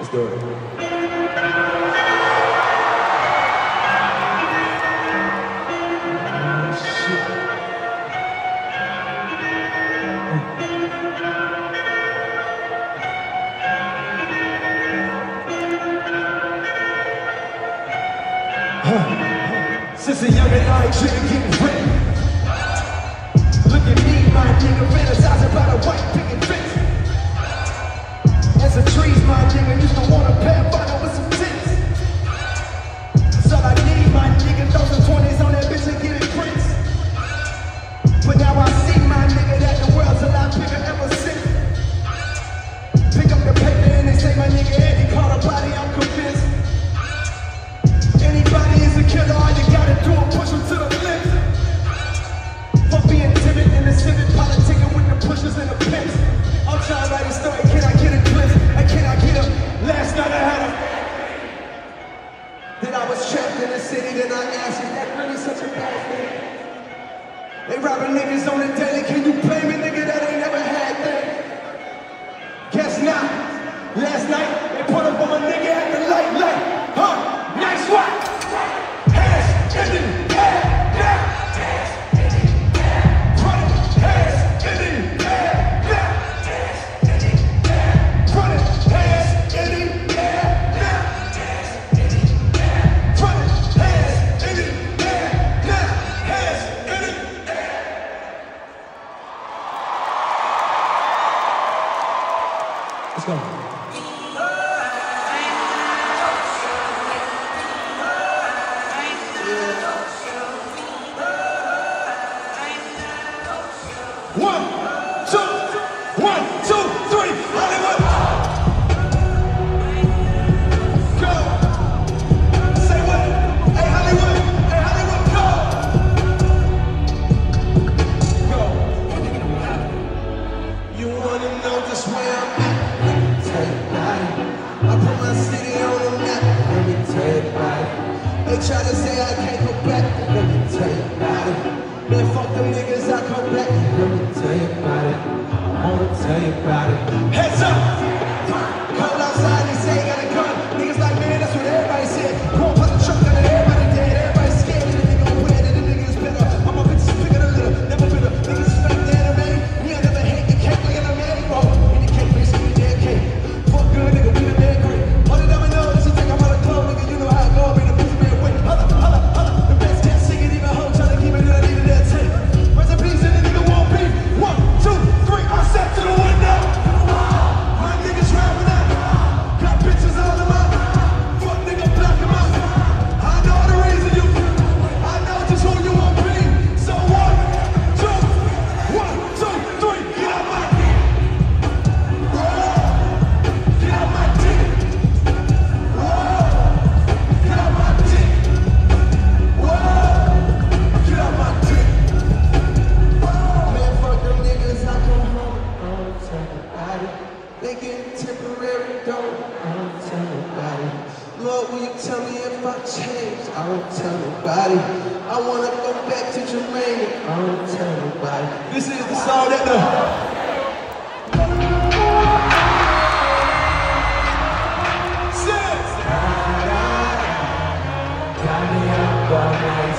do it. Since a young and I ain't trying to get ready. Look at me, my nigga, fantasizing about a white picket fence. And some trees, my nigga, used to want a pathfinder with some tits. So I need my nigga, throw some 20s on that bitch and get it prints. But now I see my nigga that the world's a lot bigger ever since. Pick up the paper and they say my nigga Eddie caught a body, I'm convinced. Anybody is a killer, all you gotta do is push him to the limit. For being timid in the civic, politicking with the pushers and the pimps. I'm trying to write a story, can I get a glimpse? And can I get a, last night I had a, then I was trapped in the city, then I asked, is that really such a bad thing? They robbing niggas on the daily, can you blame a nigga that ain't never had that? Guess not. Last night, they put up on a nigga at the light, huh? Nice one! Hands in the air, now! Hands in the air, running! Hands in the air, now! Hands in the air, running! Hands in the air, now! Hands in the air, running! Hands in the air, now! Hands in the air. Let's go. One, two, 3, Hollywood. Go. Say what? Hey Hollywood, go. Go. You wanna know just where I'm at? Let me tell you about it. I put my city on the map. Let me tell you about it. They try to say I can't go back. Let me tell you about it. Man, fuck them niggas, I come back. Let me tell you about it. I wanna tell you about it. Heads up! Cold outside, they say you got a gun. Niggas like, man, that's what everybody said. Go on, put the truck on it, everybody dead. Everybody scared that the nigga gon' win, that the nigga is better. All my bitches bigger than little, never bitter. Niggas is fake the anime. We ain't never hate the cake, like an anime. Oh, in the cake, face, we dead cake. Fuck good, nigga, we the dead great. All the never know, this is think I'm out of club, nigga, you know how I go. Be the bitch, man, wait. Holla. The best can't sing it, even hoe, tryna keep it in, I needed that tape. Recipes and the nigga won't be. 1, 2, 3, I step to the window. My niggas rapping out. Got bitches all in my. Fuck nigga, block him out. I know the reason you. I know just who you won't be. So 1, 2, 3, get out my dick. Get out my dick. Get out my dick. Get out my dick. Man, fuck them niggas, I come home, I don't tell nobody. They get temporary, I don't tell nobody. Lord, will you tell me if I change? I don't tell nobody. I wanna go back to Jamaica, I don't tell nobody. This is the song that the... Got me up all night.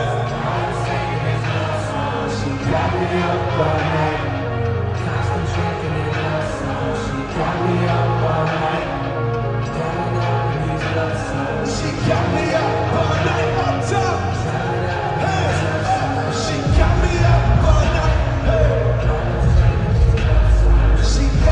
She got me up all night. Constant drinking in her song. She got me up all night. Down up in these love songs. She got me up all night. Up top. Hands up. She got me up all night. Hey. She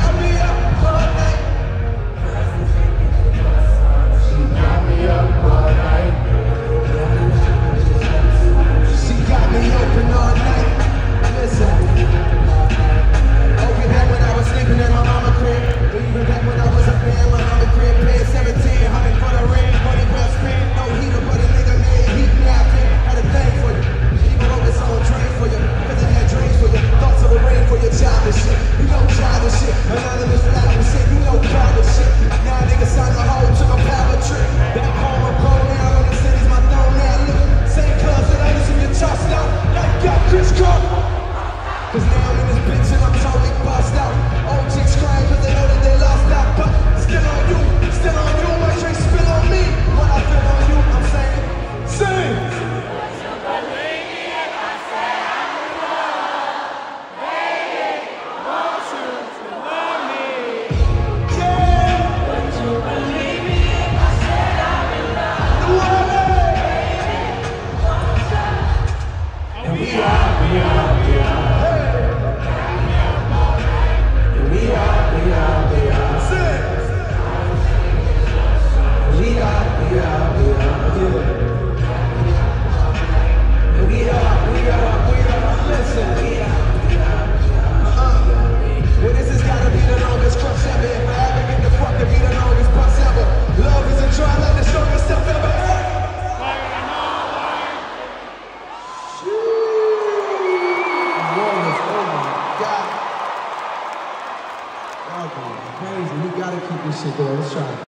Y'all going crazy. We gotta keep this shit going. Let's try it.